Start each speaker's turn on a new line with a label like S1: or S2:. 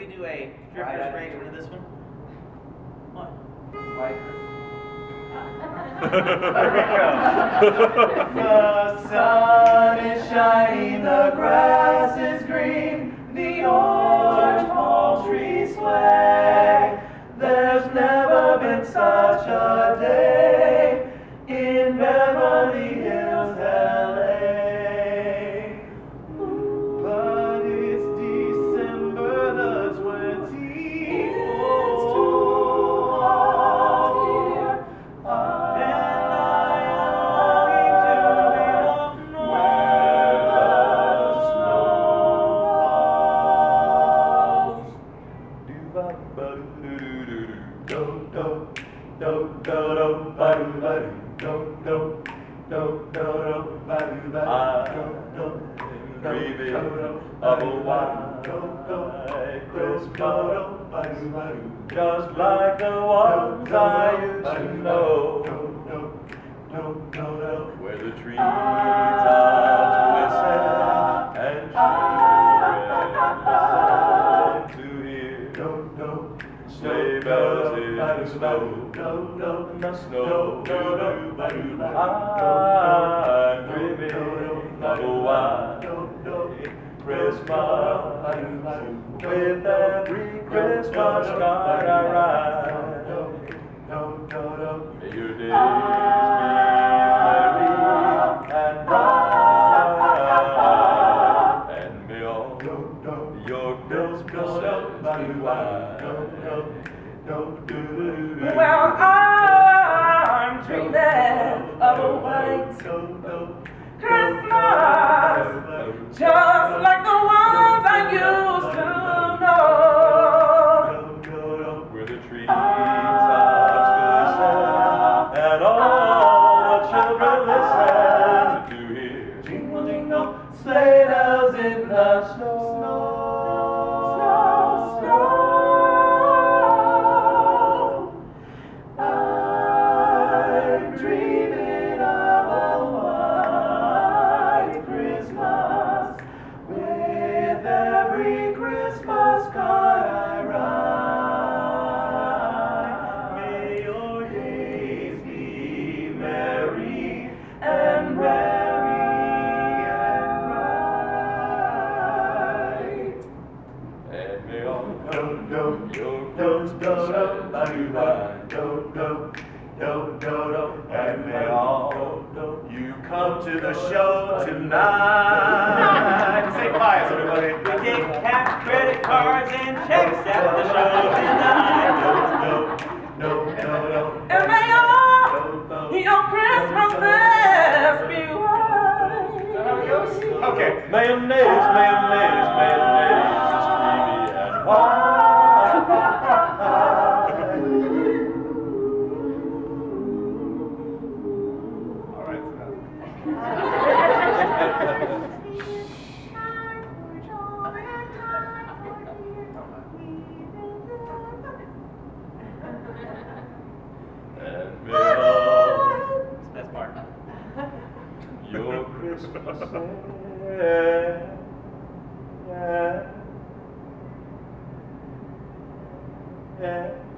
S1: we do a drifter's arrangement of this one? What?
S2: White Christmas.
S1: There we go. The sun is shining, the grass is green, the orange palm trees sway. There's never been such a day in Beverly Hills, LA. But it's December the 24th. It's too hot here, and I am longing to be up where the snow falls. Do do do do do ba do ba do do do do do ba do ba do do. Dreaming of a white Christmas, just like the ones I used to know, where the treetops glisten and children to hear sleigh bells in the snow, the snow. I'm dreaming of a white Christmas, with every Christmas card I write. May your days be merry and bright, and may all your Christmases be white. Well, I'm dreaming of a white Christmas, just like the ones I used to know, where the treetops glisten and all the children listen to hear jingle jingle sleigh bells in the snow. I'm dreaming of a white Christmas, with every Christmas card I write. May your days be merry and bright, and may all your Christmases be white. And may all you come to the show tonight. Say Pius, everybody. We take cash, credit cards, and checks at the show tonight. And may all your Christmases be white. Is that how it goes? Okay. Mayonnaise, mayonnaise, mayonnaise is creamy and white. That's part. Your Christmas, yeah.